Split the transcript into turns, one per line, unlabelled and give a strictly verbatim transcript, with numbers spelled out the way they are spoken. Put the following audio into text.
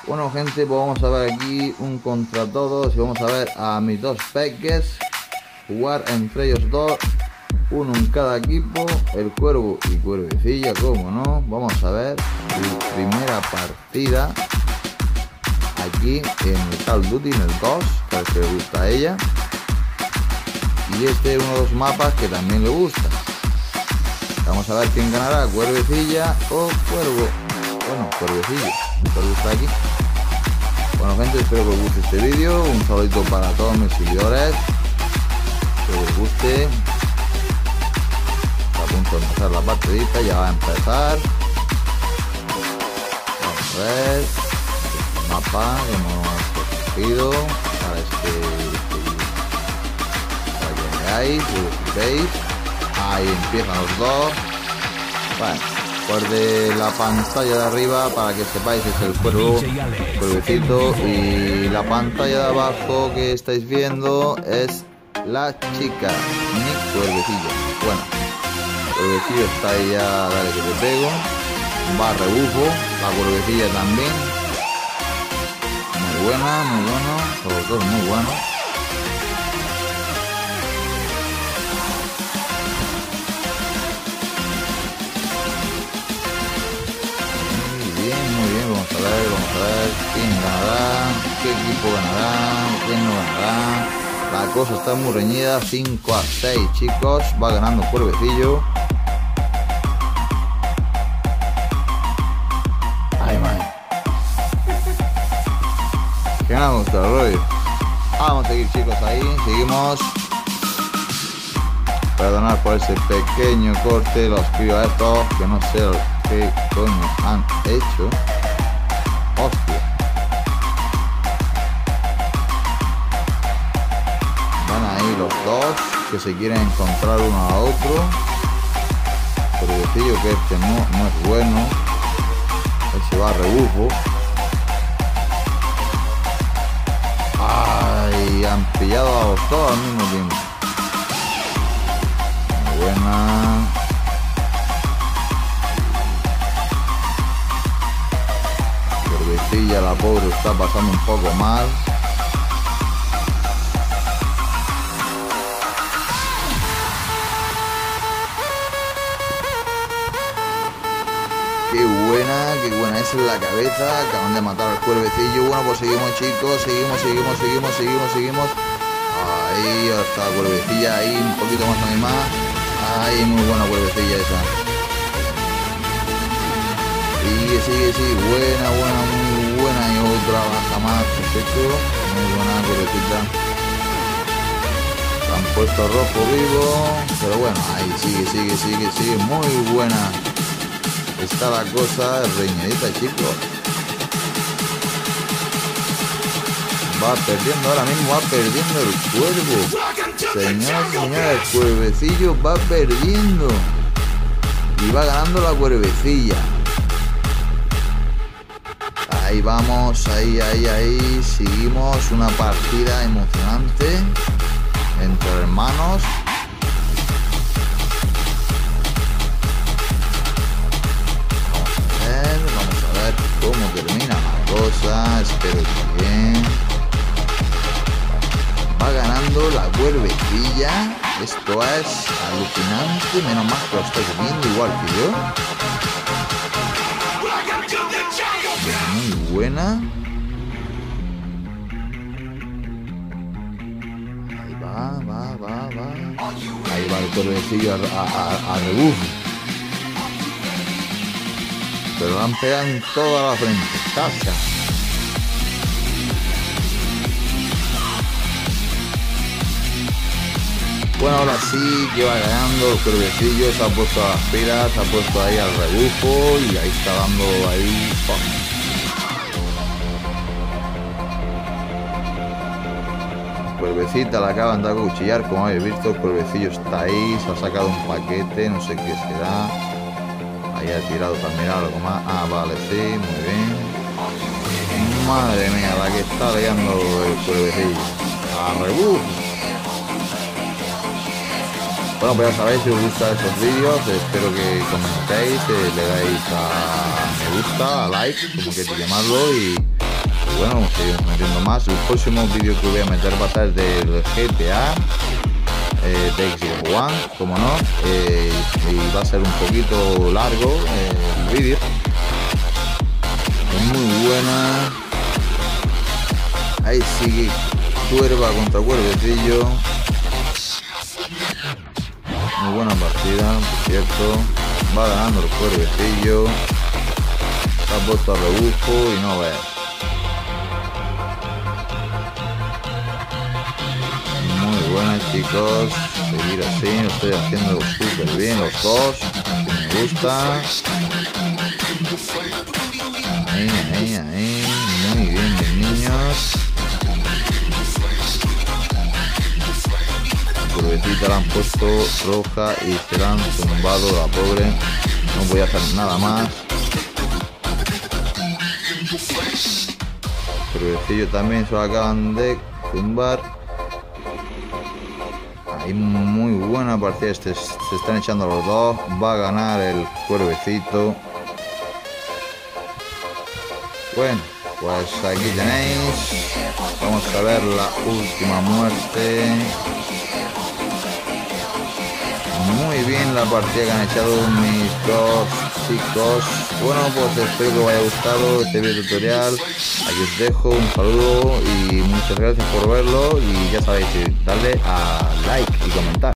Bueno, gente, pues vamos a ver aquí un contra todos y vamos a ver a mis dos peques jugar entre ellos dos, uno en cada equipo, el cuervo y cuervecilla, como no. Vamos a ver su primera partida aquí en el Call of Duty, en el dos, que es el que le gusta a ella, y este es uno de los mapas que también le gusta. Vamos a ver quién ganará, cuervecilla o cuervo. Bueno, cuervecilla, el cuervo está aquí. Bueno, gente, espero que os guste este vídeo. Un saludito para todos mis seguidores, que os guste. Está a punto de empezar la partidita, ya va a empezar. Vamos a ver el mapa que hemos escogido para este, para que veáis, lo veis. Ahí empiezan los dos. Bueno, por de la pantalla de arriba, para que sepáis, es el cuervo, el cuervecito, y la pantalla de abajo que estáis viendo es la chica, mi cuervecilla. Bueno, el cuervecillo está ahí ya, dale que te pego, va a rebufo, la cuervecilla también, muy buena, muy bueno, sobre todo muy bueno. Vamos a ver, vamos a ver quién ganará, qué equipo ganará, quién no ganará. La cosa está muy reñida, cinco a seis, chicos. Va ganando cuervecillo. Ay, madre. Que nada, nuestro rollo. Vamos a seguir, chicos, ahí. Seguimos. Perdonad por ese pequeño corte. Los pido a estos que no sé qué coño han hecho. Hostia. Van ahí los dos que se quieren encontrar uno a otro. Pero decillo que este no, no es bueno. Ese va a rebufo. Ay, han pillado a los dos al mismo tiempo. Muy buena. La pobre está pasando un poco mal. Qué buena, qué buena, esa es la cabeza. Acaban de matar al cuervecillo. Bueno, pues seguimos, chicos, seguimos, seguimos, seguimos, seguimos, seguimos. Ahí está la cuervecilla, ahí un poquito más animada. Ahí, muy buena cuervecilla esa. Sigue, sigue, sigue, buena, buena, muy buena, y otra baja más, perfecto, muy buena cuervecita. Se han puesto rojo vivo, pero bueno, ahí sigue, sigue, sigue, sigue, muy buena. Está la cosa reñidita, chicos. Va perdiendo ahora mismo, va perdiendo el cuervo. Señor, señora, el cuervecillo va perdiendo. Y va ganando la cuervecilla. Ahí vamos, ahí, ahí, ahí, seguimos, una partida emocionante entre hermanos. Vamos a ver, vamos a ver cómo termina la cosa, espero que bien. Va ganando la cuervecilla, esto es alucinante, menos mal que lo estáis viendo igual que yo. Muy buena. Ahí va, va, va, va. Ahí va el cuervecillo a, a, a, a rebufo. Pero lo han pegado en toda la frente. Tasca. Bueno, ahora sí que va ganando el cuervecillo. Se ha puesto a las pilas, se ha puesto ahí al rebufo y ahí está dando ahí. Oh. Cuervecita la acaban de acuchillar, como habéis visto. El cuervecillo está ahí, se ha sacado un paquete, no sé qué será. Ahí ha tirado también algo más. Ah, vale, sí, muy bien. Madre mía, la que está liando el cuervecillo. A rebufo. Bueno, pues ya sabéis, si os gustan estos vídeos, espero que comentéis, que le dais a me gusta, a like, como queréis llamarlo, y Y bueno, seguimos metiendo más. El próximo vídeo que voy a meter va a ser del G T A eh, de Xbox One, como no, eh, y va a ser un poquito largo eh, el vídeo. Es muy buena. Ahí sigue Cuerva contra Cuervecillo. Muy buena partida, por cierto. Va ganando el Cuervecillo. Se ha puesto a rebufo y no ves. Muy buena, chicos. Seguir así, lo estoy haciendo súper bien los dos. Así me gusta. Ahí, ahí, ahí. Muy bien, mis niños. Curvetita la han puesto roja y se la han tumbado, la pobre. No voy a hacer nada más. Curvecillo también se lo acaban de tumbar. Ahí muy buena partida. Este, se están echando los dos. Va a ganar el Cuervecito. Bueno, pues aquí tenéis. Vamos a ver la última muerte. Muy bien la partida que han echado mis dos chicos. Bueno, pues espero que os haya gustado este video tutorial. Aquí os dejo un saludo y muchas gracias por verlo. Y ya sabéis, darle a like y comentar.